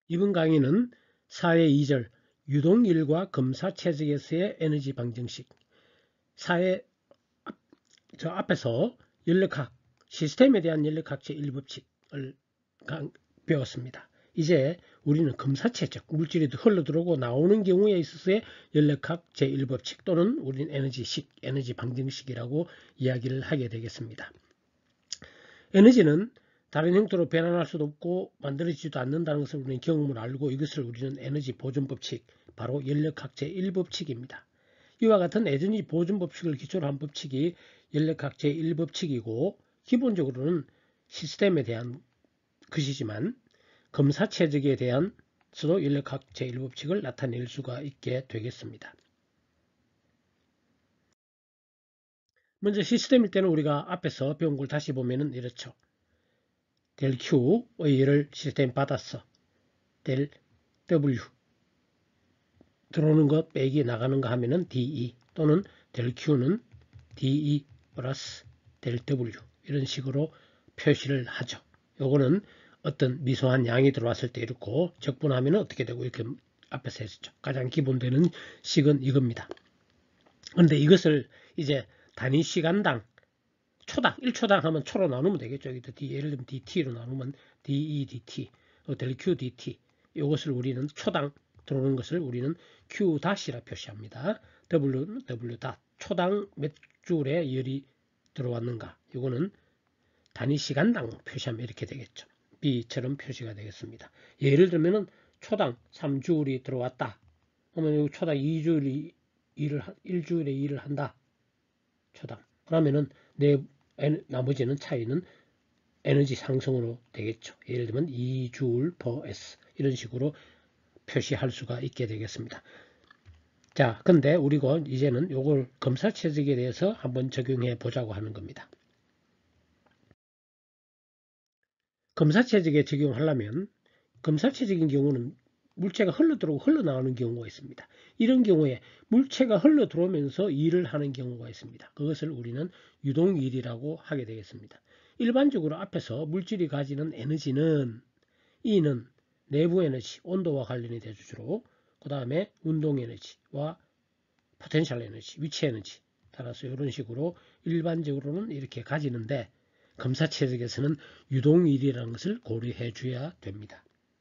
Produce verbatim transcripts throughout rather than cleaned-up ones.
이번 강의는 사의 이 절 유동일과 검사체적에서의 에너지 방정식, 사의 저 앞에서 연력학, 시스템에 대한 연력학 제일 법칙을 배웠습니다. 이제 우리는 검사체적, 물질이 흘러들어오고 나오는 경우에 있어서의 연력학 제일 법칙 또는 우리는 에너지식, 에너지 방정식이라고 이야기를 하게 되겠습니다. 에너지는 다른 형태로 변환할 수도 없고 만들어지지도 않는다는 것을 우리는 경험을 알고 이것을 우리는 에너지 보존 법칙, 바로 연력학 제일 법칙입니다. 이와 같은 에너지 보존 법칙을 기초로 한 법칙이 연력학 제일 법칙이고 기본적으로는 시스템에 대한 것이지만 검사체적에 대한 수도 연력학 제일 법칙을 나타낼 수가 있게 되겠습니다. 먼저 시스템일 때는 우리가 앞에서 배운 걸 다시 보면은 이렇죠. 델 Q의 열을 시스템 받았어. 델 W 들어오는 것 빼기 나가는 거 하면은 디이 또는 델 Q는 디이 플러스 델 W 이런 식으로 표시를 하죠. 요거는 어떤 미소한 양이 들어왔을 때 이렇고 적분하면 어떻게 되고 이렇게 앞에서 했었죠. 가장 기본되는 식은 이겁니다. 그런데 이것을 이제 단위 시간당 초당 일 초당 하면 초로 나누면 되겠죠. 예를 들면 디티로 나누면 디이 디티, 델 Q 디티 이것을 우리는 초당 들어오는 것을 우리는 Q 닷이라 표시합니다. W W 닷 초당 몇 줄의 열이 들어왔는가 이거는 단위 시간당 표시하면 이렇게 되겠죠. B처럼 표시가 되겠습니다. 예를 들면 초당 삼 줄이 들어왔다. 그러면 초당 이 줄이 일을 일 줄에 일을 한다. 초당. 그러면은 내 나머지는 차이는 에너지 상승으로 되겠죠. 예를 들면 이 줄 per s 이런 식으로 표시할 수가 있게 되겠습니다. 자, 근데 우리가 이제는 요걸 검사체적에 대해서 한번 적용해 보자고 하는 겁니다. 검사체적에 적용하려면 검사체적인 경우는 물체가 흘러들어오고 흘러나오는 경우가 있습니다. 이런 경우에 물체가 흘러들어오면서 일을 하는 경우가 있습니다. 그것을 우리는 유동일이라고 하게 되겠습니다. 일반적으로 앞에서 물질이 가지는 에너지는 E는 내부 에너지, 온도와 관련이 되주로 그 다음에 운동 에너지와 포텐셜 에너지, 위치 에너지 따라서 이런 식으로 일반적으로는 이렇게 가지는데 검사체적에서는 유동일이라는 것을 고려해 줘야 됩니다.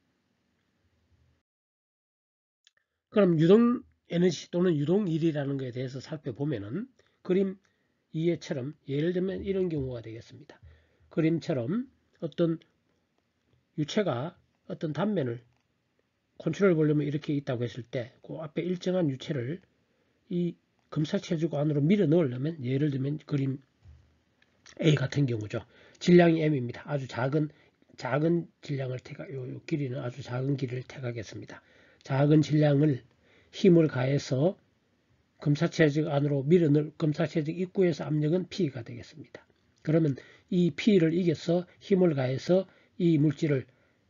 그럼 유동 에너지 또는 유동일이라는 것에 대해서 살펴보면은 그림 이해처럼 예를 들면 이런 경우가 되겠습니다. 그림처럼 어떤 유체가 어떤 단면을 컨트롤 볼륨이 이렇게 있다고 했을 때 그 앞에 일정한 유체를 이 검사체적 안으로 밀어 넣으려면 예를 들면 그림 A 같은 경우죠. 질량이 M입니다. 아주 작은 작은 질량을 택하, 요, 요 길이는 아주 작은 길이를 택하겠습니다. 작은 질량을 힘을 가해서 검사체적 안으로 밀어 넣을 검사체적 입구에서 압력은 P가 되겠습니다. 그러면 이 P를 이겨서 힘을 가해서 이 물질을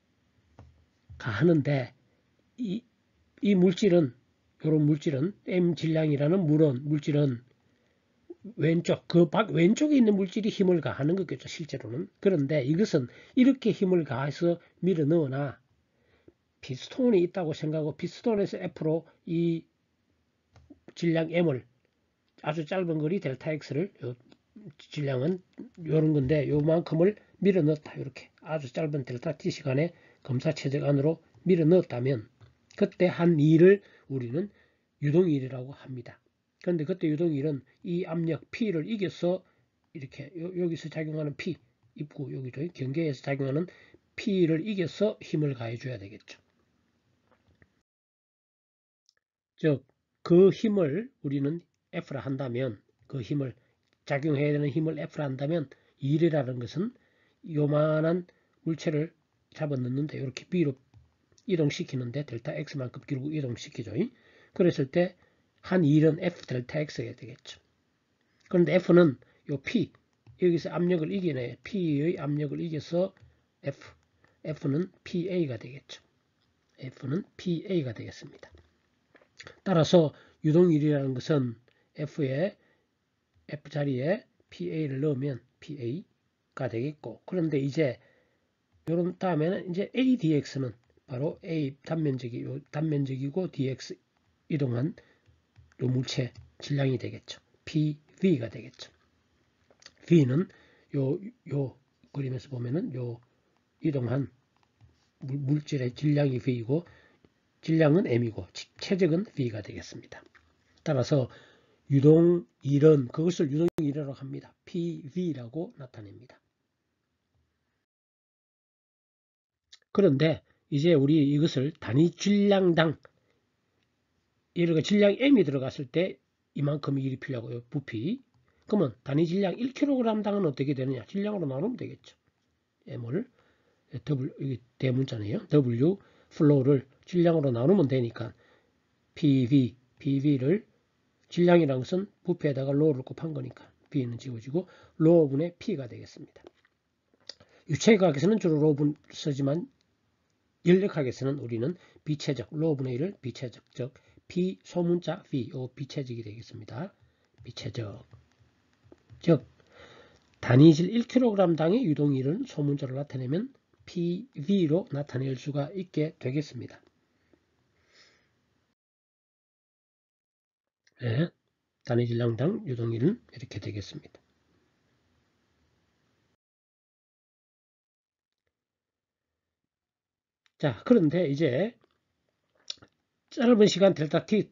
가하는데 이, 이 물질은 이런 물질은 M 질량이라는 물은 물질은 왼쪽 그 밖 왼쪽에 있는 물질이 힘을 가하는 거겠죠 실제로는. 그런데 이것은 이렇게 힘을 가해서 밀어 넣으나 피스톤이 있다고 생각하고 피스톤에서 F로 이 질량 M을 아주 짧은 거리 델타 X를 요 질량은 요런 건데 요만큼을 밀어 넣었다. 이렇게 아주 짧은 델타 T 시간에 검사체적 안으로 밀어 넣었다면 그때 한 일을 우리는 유동일이라고 합니다. 그런데 그때 유동일은 이 압력 P를 이겨서 이렇게 여기서 작용하는 P 입구 여기죠. 경계에서 작용하는 P를 이겨서 힘을 가해줘야 되겠죠. 즉 그 힘을 우리는 F라 한다면 그 힘을 작용해야 되는 힘을 F라 한다면 일이라는 것은 요만한 물체를 잡아 넣는데 이렇게 B로 이동시키는데 델타 X만큼 길고 이동시키죠. 그랬을 때 한 일은 F 델타 X가 되겠죠. 그런데 F는 요 P 여기서 압력을 이기네. P의 압력을 이겨서 F F는 피에이가 되겠죠. F는 피에이가 되겠습니다. 따라서 유동일이라는 것은 F에 F 자리에 피에이를 넣으면 피에이가 되겠고 그런데 이제 요런 다음에는 이제 에이디엑스는 바로 A 단면적이 요 단면적이고 dx 이동한 요 물체 질량이 되겠죠. 피브이가 되겠죠. V는 요, 요 그림에서 보면은 요 이동한 물질의 질량이 V이고 질량은 M이고 체적은 V가 되겠습니다. 따라서 유동일은 그것을 유동일이라고 합니다. 피브이라고 나타냅니다. 그런데 이제 우리 이것을 단위 질량당 예를 들어 질량 M이 들어갔을 때 이만큼 일이 필요하고요. 부피. 그러면 단위 질량 일 킬로그램당은 어떻게 되느냐? 질량으로 나누면 되겠죠. M을 W 이게 대문자네요. W 플로우를 질량으로 나누면 되니까 피브이, 피브이를 질량이라는 것은 부피에다가 로우를 곱한 거니까 B는 지워지고 로우분의 P가 되겠습니다. 유체각에서는 주로 로우분 쓰지만 연력학에서는 우리는 비체적, 로우분의 일을 비체적, 즉 P 소문자 V, 요 비체적이 되겠습니다. 비체적. 즉 단위질 일 킬로그램당의 유동일은 소문자로 나타내면 피브이로 나타낼 수가 있게 되겠습니다. 네, 단위질량당 유동일은 이렇게 되겠습니다. 자, 그런데 이제 짧은 시간 델타 t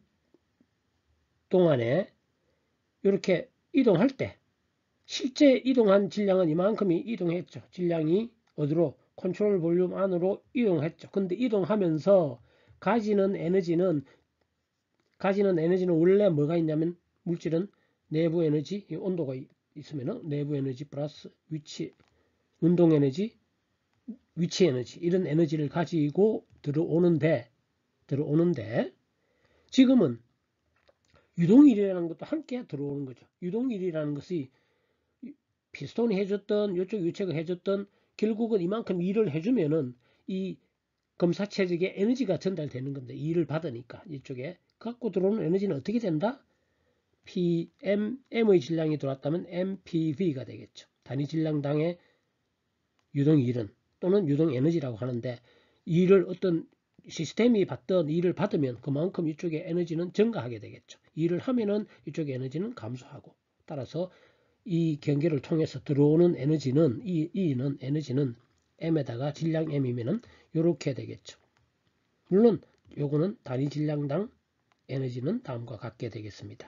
동안에 이렇게 이동할 때 실제 이동한 질량은 이만큼이 이동했죠. 질량이 어디로? 컨트롤 볼륨 안으로 이동했죠. 근데 이동하면서 가지는 에너지는 가지는 에너지는 원래 뭐가 있냐면 물질은 내부 에너지, 온도가 있으면 내부 에너지 플러스 위치, 운동 에너지, 위치 에너지 이런 에너지를 가지고 들어오는데 들어오는데 지금은 유동일이라는 것도 함께 들어오는 거죠. 유동일이라는 것이 피스톤이 해줬던 이쪽 유체가 해줬던 결국은 이만큼 일을 해주면은 이 검사 체적에 에너지가 전달되는 건데 일을 받으니까 이쪽에 갖고 들어오는 에너지는 어떻게 된다? 피엠, M의 질량이 들어왔다면 엠피브이가 되겠죠. 단위 질량당의 유동일은 또는 유동에너지라고 하는데 일을 어떤 시스템이 받던 일을 받으면 그만큼 이쪽에 에너지는 증가하게 되겠죠. 일을 하면은 이쪽의 에너지는 감소하고 따라서 이 경계를 통해서 들어오는 에너지는 이, 이는 에너지는 M에다가 질량 M이면은 이렇게 되겠죠. 물론 요거는 단위 질량당 에너지는 다음과 같게 되겠습니다.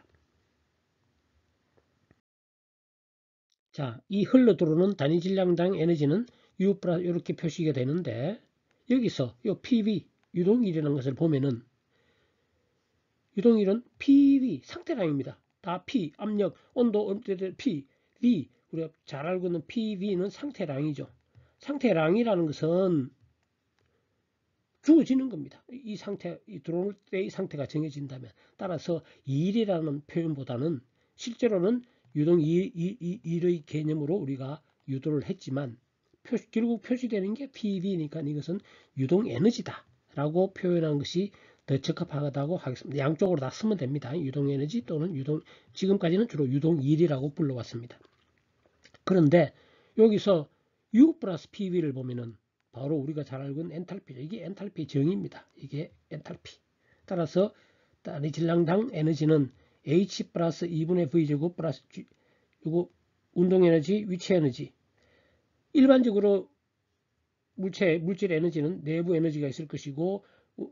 자, 이 흘러 들어오는 단위 질량당 에너지는 U 플러스 이렇게 표시가 되는데 여기서 요 피브이 유동일이라는 것을 보면은 유동일은 피브이 상태량입니다. 다 P 압력, 온도, P, V 우리가 잘 알고 있는 피브이는 상태량이죠. 상태량이라는 것은 주어지는 겁니다. 이 상태, 이 들어올 때의 상태가 정해진다면 따라서 일이라는 표현보다는 실제로는 유동 일의 개념으로 우리가 유도를 했지만 표시, 결국 표시되는 게 피브이니까 이것은 유동 에너지다 라고 표현한 것이 더 적합하다고 하겠습니다. 양쪽으로 다 쓰면 됩니다. 유동 에너지 또는 유동 지금까지는 주로 유동 일이라고 불러왔습니다. 그런데 여기서 U 플러스 피브이를 보면은 바로 우리가 잘 알고 있는 엔탈피죠. 이게 엔탈피 정의입니다. 이게 엔탈피. 따라서 단위 질량당 에너지는 H 플러스 이분의 V제곱 플러스 G, 이거 운동에너지, 위치에너지. 일반적으로 물체, 물질 에너지는 내부 에너지가 있을 것이고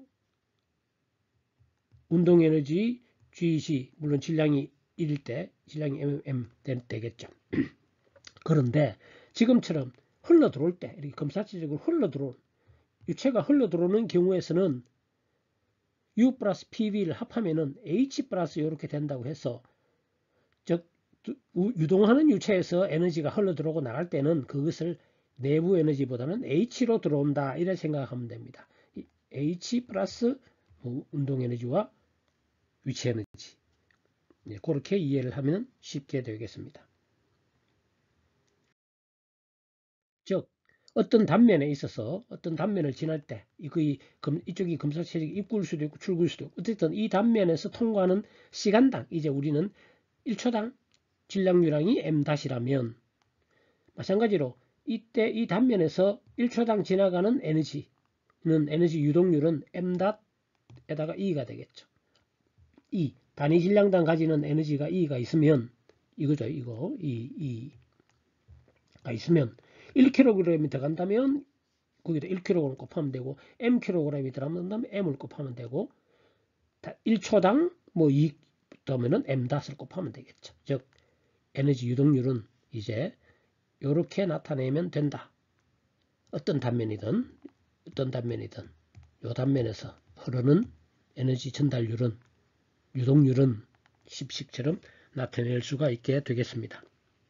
운동에너지, Gc, 물론 질량이 일일 때 질량이 M 되겠죠. 그런데 지금처럼 흘러 들어올 때 이렇게 검사체적으로 흘러 들어온 유체가 흘러 들어오는 경우에서는 U 플러스 피브이를 합하면은 H 플러스 이렇게 된다고 해서 즉 유동하는 유체에서 에너지가 흘러 들어오고 나갈 때는 그것을 내부 에너지보다는 H로 들어온다 이렇게 생각하면 됩니다. H 플러스 운동 에너지와 위치 에너지 그렇게 이해를 하면 쉽게 되겠습니다. 즉 어떤 단면에 있어서 어떤 단면을 지날 때 이 이쪽이 검사체적이 입구일 수도 있고 출구일 수도 있고 어쨌든 이 단면에서 통과하는 시간당 이제 우리는 일 초당 질량유량이 M-라면 마찬가지로 이때 이 단면에서 일 초당 지나가는 에너지 에너지 유동률은 엠닷에다가 E가 되겠죠. E, 단위 질량당 가지는 에너지가 E가 있으면, 이거죠, 이거, E, E가 있으면, 일 킬로그램이 들어간다면, 거기다 일 킬로그램 곱하면 되고, M 킬로그램이 들어간다면 M을 곱하면 되고, 일 초당 뭐 이 더면은 엠닷을 곱하면 되겠죠. 즉, 에너지 유동률은 이제, 요렇게 나타내면 된다. 어떤 단면이든, 어떤 단면이든, 요 단면에서 흐르는 에너지 전달률은, 유동률은 십식처럼 나타낼 수가 있게 되겠습니다.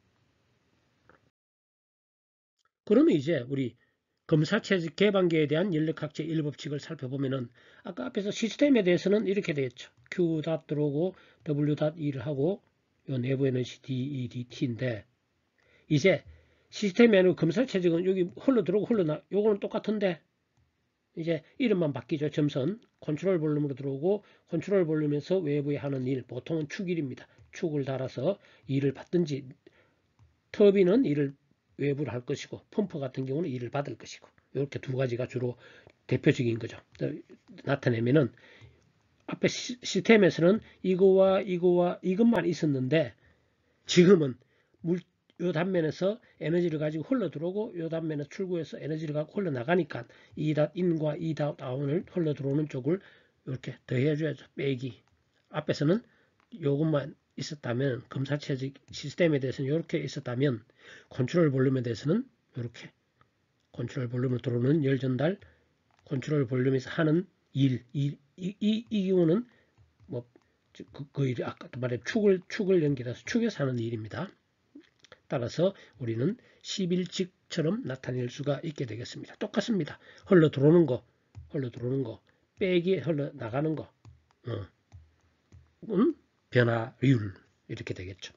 그러면 이제 우리 검사체적 개방계에 대한 연력학적 일 법칙을 살펴보면은 아까 앞에서 시스템에 대해서는 이렇게 되겠죠. Q 닷 들어오고 W 닷 E를 하고 요 내부 에너지 D E D T인데 이제 시스템에는 검사체적은 여기 흘러 들어오고 흘러 나 요거는 똑같은데 이제 이름만 바뀌죠. 점선 컨트롤 볼륨으로 들어오고 컨트롤 볼륨에서 외부에 하는 일 보통은 축일입니다. 축을 달아서 일을 받든지 터빈은 일을 외부로 할 것이고 펌프 같은 경우는 일을 받을 것이고 이렇게 두 가지가 주로 대표적인 거죠. 나타내면은 앞에 시스템에서는 이거와 이거와 이것만 있었는데 지금은 물, 요 단면에서 에너지를 가지고 흘러 들어오고 요 단면에 출구에서 에너지를 갖고 흘러 나가니까 이 닷 인과 이 닷 아웃을 흘러 들어오는 쪽을 이렇게 더해줘야죠. 빼기. 앞에서는 요것만 있었다면 검사체적 시스템에 대해서는 이렇게 있었다면 컨트롤 볼륨에 대해서는 이렇게 컨트롤 볼륨으로 들어오는 열 전달 컨트롤 볼륨에서 하는 일, 이, 이, 이, 이 경우는 뭐 그, 그 일이 아까도 말해 축을 축을 연결해서 축에서 하는 일입니다. 따라서 우리는 십일직처럼 나타낼 수가 있게 되겠습니다. 똑같습니다. 흘러 들어오는 거, 흘러 들어오는 거, 빼기 흘러 나가는 거, 어. 음? 변화율 이렇게 되겠죠.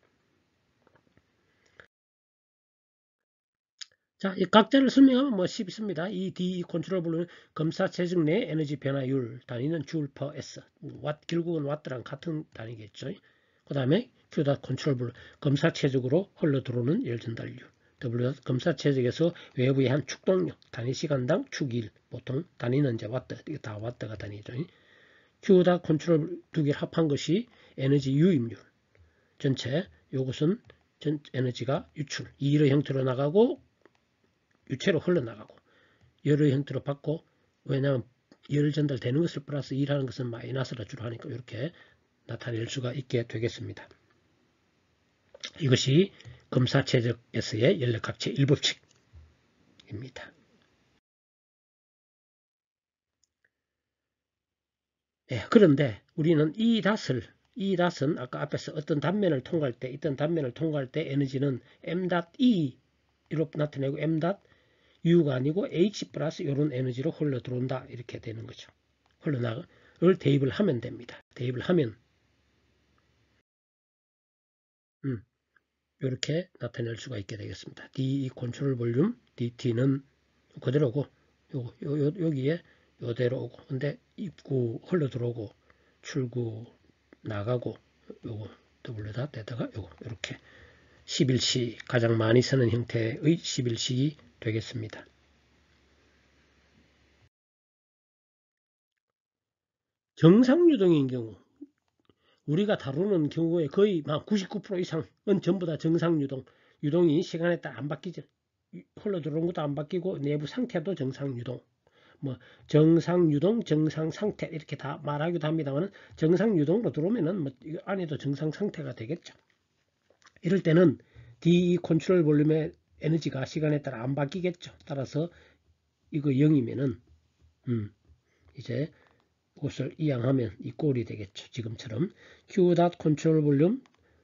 자, 이 각자를 설명하면 뭐 십 있습니다. 이 디 컨트롤 볼륨 검사 체적 내 에너지 변화율 단위는 줄 퍼 S. 왓 결국은 와트랑 같은 단위겠죠. 그 다음에 Q 닷 컨트롤 볼륨 검사 체적으로 흘러 들어오는 열 전달률. W 검사 체적에서 외부의 한 축동력 단위 시간당 축일 보통 단위는 이제 와트 이게 다 와트가 단위죠. Q 닷 컨트롤 두 개를 합한 것이 에너지 유입률. 전체 요것은 전 에너지가 유출 이의 형태로 나가고 유체로 흘러나가고 열의 형태로 받고 왜냐하면 열 전달되는 것을 플러스 일하는 것은 마이너스라 주로 하니까 이렇게 나타낼 수가 있게 되겠습니다. 이것이 검사체적에서의 연력학체 일 법칙입니다. 예, 그런데 우리는 이 닷을 이 닷은 아까 앞에서 어떤 단면을 통과할 때 있던 단면을 통과할 때 에너지는 엠 닷 이로 나타내고 엠 닷 U가 아니고 H 플러스 이런 에너지로 흘러 들어온다 이렇게 되는 거죠. 흘러나가를 대입을 하면 됩니다. 대입을 하면 음, 이렇게 나타낼 수가 있게 되겠습니다. 디 컨트롤 볼륨 디티는 그대로고 요, 요, 요, 여기에 요대로 오고 근데 입구 흘러 들어오고 출구 나가고 요거 W 닷에다가 요거 이렇게 십일시 가장 많이 쓰는 형태의 십일식이 되겠습니다. 정상유동인 경우 우리가 다루는 경우에 거의 구십구 퍼센트 이상은 전부 다 정상유동 유동이 시간에 따라 안 바뀌죠. 흘러 들어오는 것도 안 바뀌고 내부 상태도 정상유동 뭐 정상유동 정상상태 이렇게 다 말하기도 합니다만 정상유동으로 들어오면은 뭐 안에도 정상상태가 되겠죠. 이럴 때는 디 컨트롤 볼륨의 에너지가 시간에 따라 안 바뀌겠죠. 따라서 이거 영이면은 음 이제 그것을 이항하면 이 꼴이 되겠죠. 지금처럼 Q 닷 컨트롤 볼륨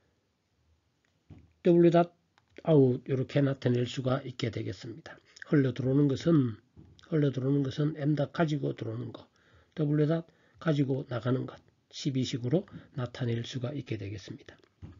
W 닷 아웃 이렇게 나타낼 수가 있게 되겠습니다. 흘러 들어오는 것은 흘러 들어오는 것은 M 닷 가지고 들어오는 것, W 닷 가지고 나가는 것 십이식으로 나타낼 수가 있게 되겠습니다.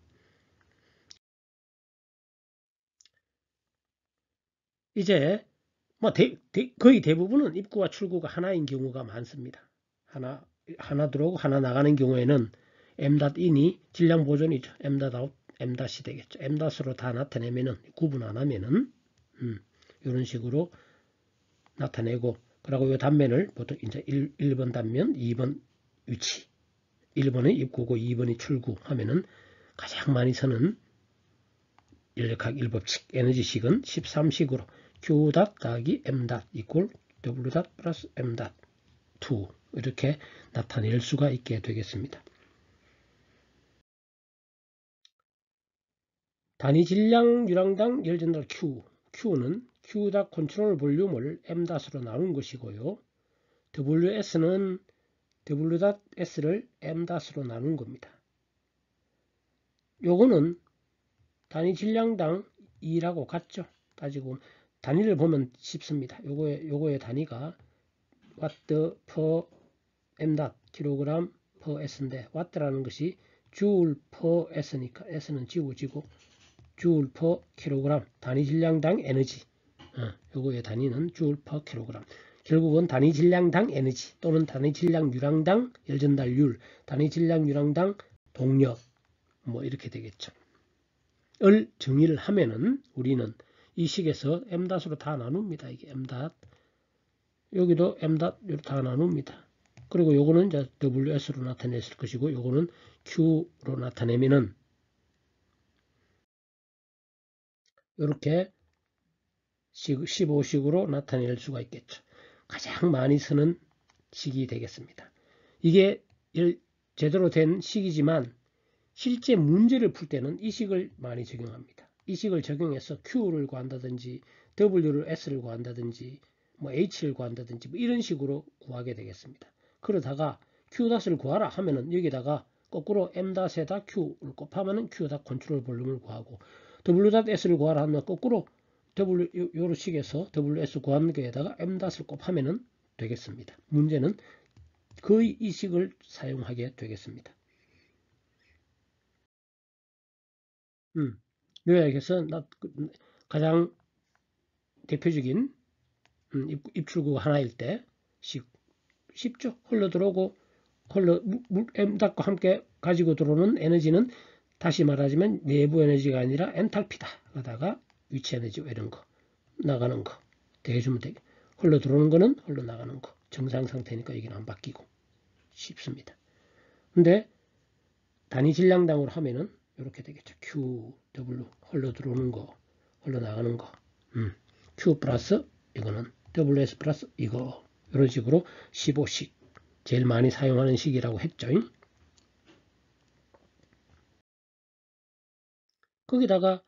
이제 뭐 대, 대, 거의 대부분은 입구와 출구가 하나인 경우가 많습니다. 하나 하나 들어오고 하나 나가는 경우에는 M 닷 인이 질량 보존이죠. M 닷 아웃 M 닷이 되겠죠. M 닷으로 다 나타내면은 구분 안 하면은 음, 이런 식으로 나타내고 그리고 이 단면을 보통 이제 일, 일 번 단면, 이 번 위치, 일 번이 입구고 이 번이 출구 하면은 가장 많이 쓰는 연력학 일 법칙 에너지식은 십삼 식으로 Q 닷 더하기 M 닷 이꼴 W 닷 플러스 M 닷 이 이렇게 나타낼 수가 있게 되겠습니다. 단위 질량 유량당 열 전달 Q, Q는 Q 닷 컨트롤 볼륨을 M 닷으로 나눈 것이고요. 더블유에스는 W 닷 S를 M 닷으로 나눈 겁니다. 요거는 단위 질량당 이라고 같죠. 따지고 단위를 보면 쉽습니다. 요거의, 요거의 단위가 와트 per M 닷 킬로그램 per S인데 와트라는 것이 줄 per S니까 S는 지우지고 줄 per 킬로그램 단위 질량당 에너지 어, 요거의 단위는 줄 per 킬로그램 결국은 단위 질량당 에너지 또는 단위 질량 유량당 열전달률 단위 질량 유량당 동력 뭐 이렇게 되겠죠. 을 정의를 하면은 우리는 이 식에서 M 닷으로 다 나눕니다. 이게 M 닷 여기도 M 닷 다 나눕니다. 그리고 요거는 이제 더블유에스로 나타냈을 것이고 요거는 Q로 나타내면은 이렇게 십오 식으로 나타낼 수가 있겠죠. 가장 많이 쓰는 식이 되겠습니다. 이게 제대로 된 식이지만 실제 문제를 풀 때는 이 식을 많이 적용합니다. 이 식을 적용해서 Q를 구한다든지 W를 S를 구한다든지 뭐 H를 구한다든지 뭐 이런 식으로 구하게 되겠습니다. 그러다가 Q 닷을 구하라 하면은 여기다가 거꾸로 M 닷에다 Q를 곱하면은 Q 닷 컨트롤 볼륨을 구하고 W 닷 S를 구하라 하면 거꾸로 W 요런 식에서 더블유에스 구하는 거에다가 M 닷을 곱하면은 되겠습니다. 문제는 거의 이 식을 사용하게 되겠습니다. 음, 요약해서 가장 대표적인 음, 입, 입출구 하나일 때 식, 쉽죠. 흘러 들어오고 흘러 M 닷과 함께 가지고 들어오는 에너지는 다시 말하자면 내부 에너지가 아니라 엔탈피다. 그러다가 위치 에너지 이런 거 나가는 거 대해주면 되게 흘러 들어오는 거는 흘러 나가는 거 정상 상태니까 여기는 안 바뀌고 쉽습니다. 근데 단위 질량당으로 하면은 이렇게 되겠죠. Q, W 흘러 들어오는 거, 흘러 나가는 거. 음, Q 플러스 이거는 더블유에스 플러스 이거 이런 식으로 십오 식 제일 많이 사용하는 식이라고 했죠. 거기다가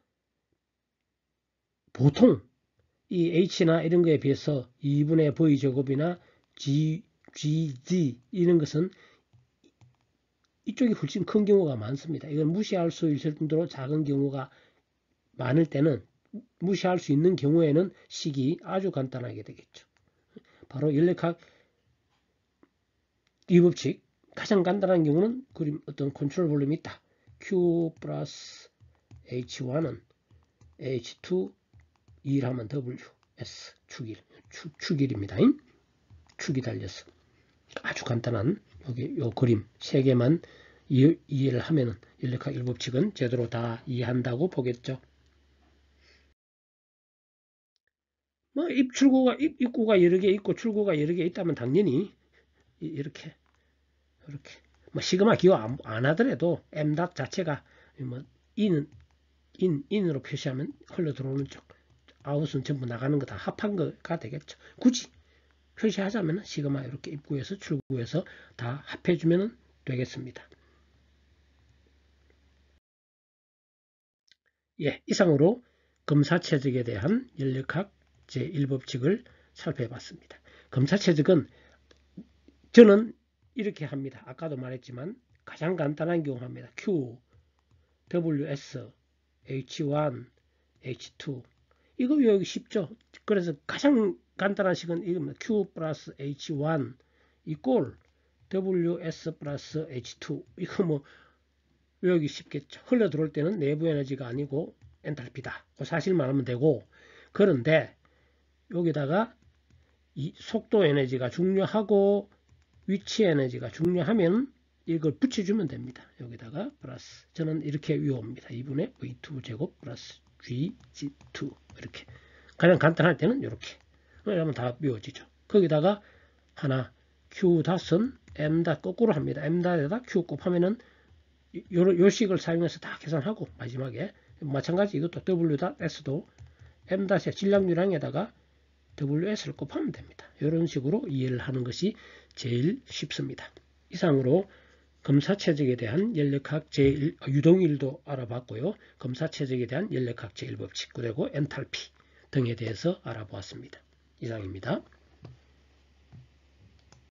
보통 이 H나 이런 거에 비해서 이분의 V 제곱이나 G, GZ 이런 것은 이쪽이 훨씬 큰 경우가 많습니다. 이건 무시할 수 있을 정도로 작은 경우가 많을 때는 무시할 수 있는 경우에는 식이 아주 간단하게 되겠죠. 바로 연력학 이 법칙 가장 간단한 경우는 그림 어떤 컨트롤 볼륨이 있다. Q 플러스 에이치 원은 에이치 투 일 하면 W S 축일 축, 축일입니다. 축이 달려서 아주 간단한 여기 요 그림 세 개만 이해, 이해를 하면은 연력학 일 법칙은 제대로 다 이해한다고 보겠죠. 뭐 입출구가 입, 입구가 여러 개 있고 출구가 여러 개 있다면 당연히 이렇게 이렇게 뭐 시그마 기호 안, 안 하더라도 M 닷 자체가 뭐 인은 인 인으로 표시하면 흘러 들어오는 쪽 아웃은 전부 나가는 거 다 합한 거가 되겠죠. 굳이 표시하자면 시그마 이렇게 입구에서 출구에서 다 합해주면 되겠습니다. 예, 이상으로 검사체적에 대한 연력학 제일 법칙을 살펴봤습니다. 검사체적은 저는 이렇게 합니다. 아까도 말했지만 가장 간단한 경우 합니다. Q, W S, H 원, H 투 이거 외우기 쉽죠. 그래서 가장 간단한 식은 이겁니다. Q 플러스 H 원 이꼴 W S 플러스 H 투 이거 뭐 외우기 쉽겠죠. 흘러 들어올 때는 내부 에너지가 아니고 엔탈피다. 그 사실만 하면 되고 그런데 여기다가 이 속도 에너지가 중요하고 위치 에너지가 중요하면 이걸 붙여주면 됩니다. 여기다가 플러스 저는 이렇게 외웁니다. 이분의 브이 투 제곱 플러스 지 지 투 이렇게 가장 간단할 때는 이렇게 그러면 다 외워지죠. 거기다가 하나 Q 닷은 M 닷 거꾸로 합니다. M 닷에다 Q 곱하면은 요, 요 식을 사용해서 다 계산하고 마지막에 마찬가지 이것도 W 닷 S도 M 닷의 질량유량에다가 더블유 에스를 곱하면 됩니다. 이런 식으로 이해를 하는 것이 제일 쉽습니다. 이상으로 검사체적에 대한 연력학 제일, 유동일도 알아봤고요. 검사체적에 대한 연력학 제일 법칙 그리고 엔탈피 등에 대해서 알아보았습니다. 이상입니다.